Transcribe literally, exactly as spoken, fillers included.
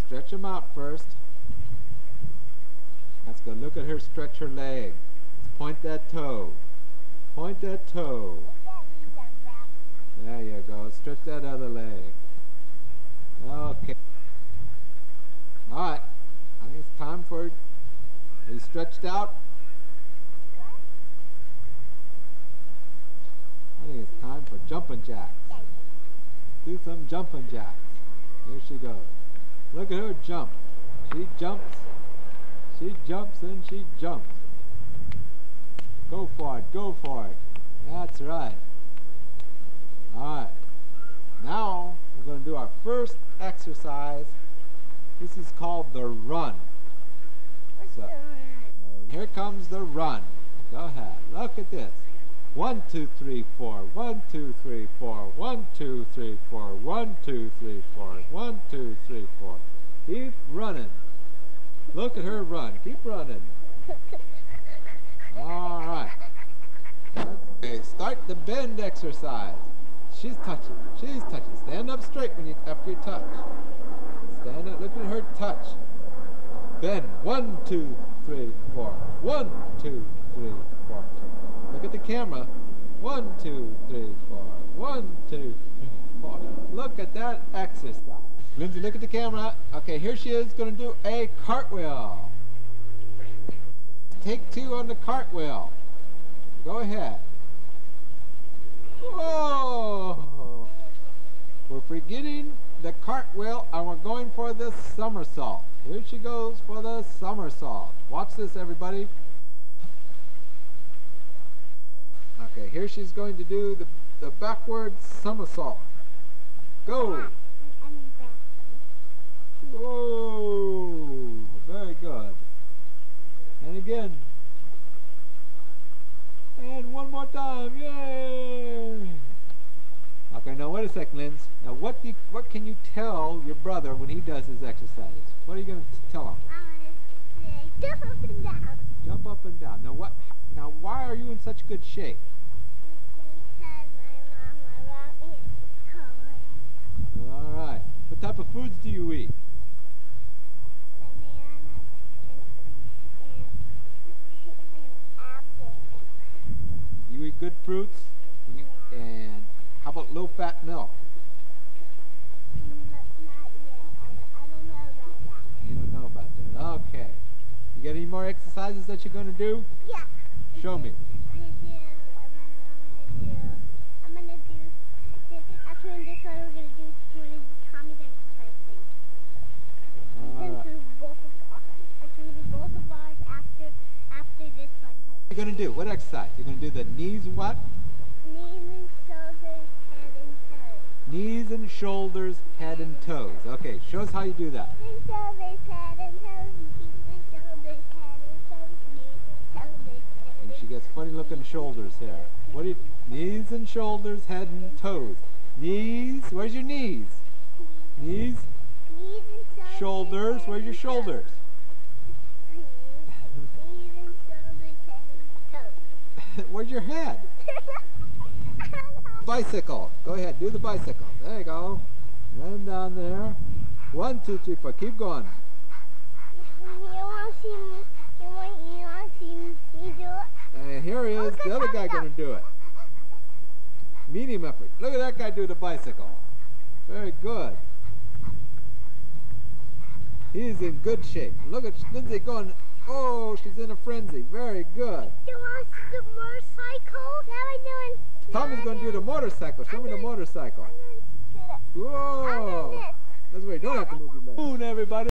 stretch them out first. That's good. Look at her stretch her leg. Let's point that toe. Point that toe. There you go. Stretch that other leg. Okay. Alright. I think it's time for... Are you stretched out? I think it's time for jumping jacks. Do some jumping jacks. Here she goes. Look at her jump. She jumps. She jumps and she jumps. Go for it. Go for it. That's right. Alright. Now we're going to do our first exercise. This is called the run. So, uh, here comes the run. Go ahead. Look at this. One, two, three, four. One, two, three, four. One, two, three, four. One, two, three, four. One, two, three, four. Keep running. Look at her run. Keep running. All right. Okay, start the bend exercise. She's touching. She's touching. Stand up straight when you after you touch. Stand up. Look at her touch. Bend. One, two, three, four. One, two, three, four. Look at the camera. One, two, three, four. One, two, three, four. Look at that exercise. Lindsay, look at the camera. Okay, here she is going to do a cartwheel. Take two on the cartwheel. Go ahead. Whoa! We're forgetting the cartwheel and we're going for the somersault. Here she goes for the somersault. Watch this, everybody. Okay, here she's going to do the, the backward somersault. Go! Whoa! Very good. And again. And one more time. Yay! Okay, now wait a second, Linz. Now what do you, what can you tell your brother when he does his exercise? What are you going to tell him? I'm going to say, jump up and down. Jump up and down. Now what? Now why are you in such good shape? Because my mama brought me corn. All right. What type of foods do you eat? Bananas and, and, and apples. You eat good fruits? You, and how about low-fat milk? N not yet. I, I don't know about that. You don't know about that. Okay. You got any more exercises that you're going to do? Yeah. Show me. I'm going to do, I'm going to do, I'm going to do, this, after this one we're going to do one of Tommy's exercise things. All Then right. do both of ours. Actually, do both of ours after, after this one. What are you going to do? What exercise? You're going to do the knees what? Knees and shoulders, head and toes. Knees and shoulders, head and toes. Okay, show us how you do that. Knees and shoulders, head and toes. Knees and shoulders, head and toes. Knees and shoulders, head And and she gets funny looking shoulders here. What do you, knees and shoulders, head and toes. Knees, where's your knees? Knees, Knees and shoulders, shoulders, head where's your and shoulders? toes. Knees and shoulders, head and toes. Where's your head? Bicycle. Go ahead, do the bicycle. There you go. Land down there. One, two, three, four. Keep going. You want to see me? You want, you want to see me do it? And here he is, the other guy gonna do it. Medium effort. Look at that guy do the bicycle. Very good. He's in good shape. Look at Lindsay going, oh, she's in a frenzy. Very good. You want to see the motorcycle? Now I'm doing. Tommy's gonna do the motorcycle. Show me the motorcycle. I'm doing this. Whoa! I'm doing this. That's where you don't have to move your legs. Moon, everybody.